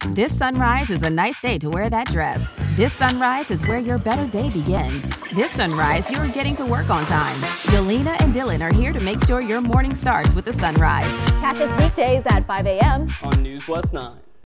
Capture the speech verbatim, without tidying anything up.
This sunrise is a nice day to wear that dress. This sunrise is where your better day begins. This sunrise, you're getting to work on time. Jolena and Dylan are here to make sure your morning starts with a sunrise. Catch us weekdays at five A M on News West nine.